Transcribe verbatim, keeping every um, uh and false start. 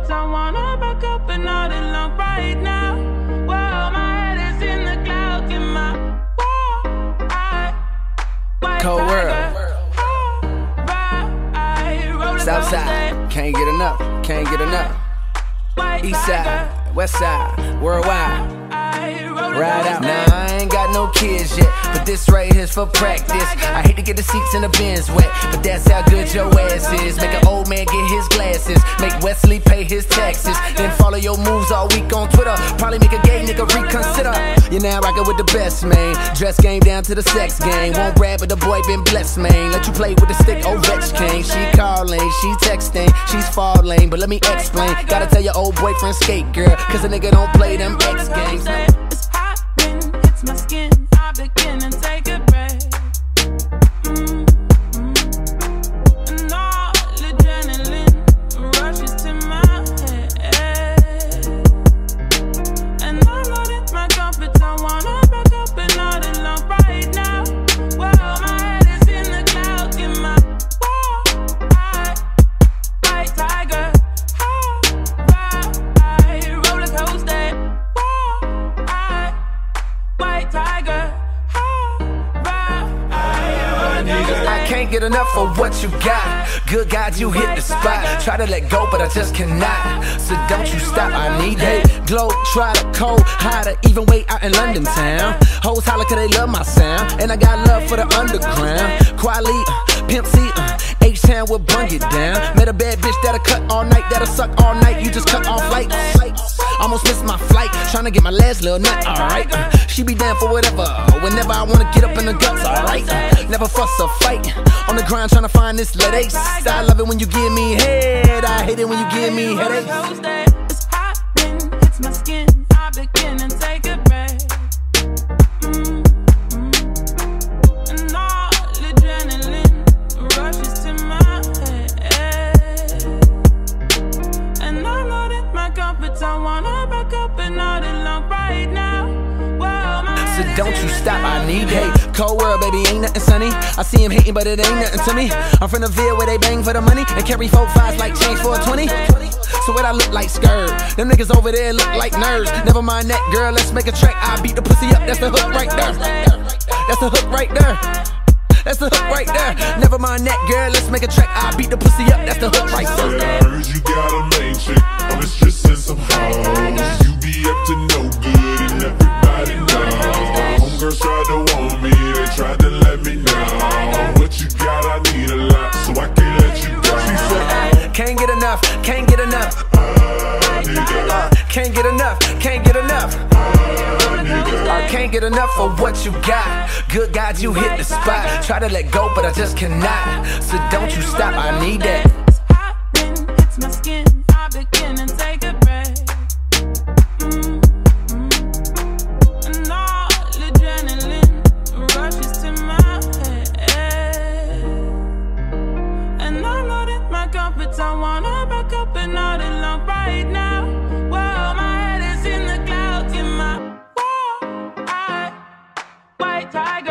comforts, I wanna back up and all along right now. Well, my head is in the clouds, in my wall. I, white Cold world. Southside, can't get enough, can't get enough. Eastside, Westside, worldwide. Ride out. Nah, I ain't got no kids yet, but this right here's for practice. I hate to get the seats in the bins wet, but that's how good your ass is. Make an old man get his glasses, make Wesley pay his taxes, then follow your moves all week on Twitter. Probably make a gay nigga reconsider. You're now rockin' with the best, man. Dress game down to the sex game. Won't brag, but the boy been blessed, man. Let you play with the stick, Ovechkin. She calling, she texting, she's falling, but let me explain. Gotta tell your old boyfriend skate, girl, cause a nigga don't play them X games. It's my skin, I begin and take a breath. Mm, mm. And all adrenaline rushes to my head. And I'm not in my comfort, I wanna back up and all along right now. Well, my head is in the clouds, in my wall. I, white tiger, high, roller coaster. White tiger, I can't get enough of what you got. Good God, you hit the spot. Try to let go, but I just cannot. So don't you stop, I need that. Glow, try to cold, hotter, even way out in London town. Hoes holler cause they love my sound, and I got love for the underground. Quali, uh, Pimp C, uh, H-Town will bring it down. Met a bad bitch that'll cut all night, that'll suck all night. You just cut off lights. Almost missed my flight, tryna get my last little nut, alright. Uh, she be down for whatever, whenever I wanna get up in the guts, alright. Uh, never fuss or fight, on the grind tryna find this lit ace. I love it when you give me head, I hate it when you give me headaches. It's hot when it's my skin, I begin and take a breath. Mm, mm. And all adrenaline rushes to my head. And I'm not in my comfort, I wanna back up and all along right now. Well, my so don't you stop, I need hate. Cold world, baby, ain't nothing sunny. I see him hating, but it ain't nothing to me. I'm from the Ville where they bang for the money and carry four fives like change for a twenty. So what I look like, skirt? Them niggas over there look like nerds. Never mind that, girl, let's make a track. I beat the pussy up, that's the hook right there. That's the hook right there. That's the hook right there. Never mind that, girl, let's make a track. I beat the pussy up, that's the hook right there. I heard you got a main chick, I'm just stressing some hoes. You be up to no good and everybody know. Homegirls tried to want me, they tried to let me know. What you got, I need a lot, so I can't let you go. She said, can't get enough, can't get enough. I need uh, can't get enough, can't get enough. I can't get enough of what you got. Good God, you hit the spot. Try to let go, but I just cannot. So don't you stop, I need that. It's hot when it's my skin, I begin and take a breath. Mm, mm. And all adrenaline rushes to my head. And I'm not in my comfort, I wanna back up and all along right now. Well, my head is in the clouds, in my wall. I, white tiger.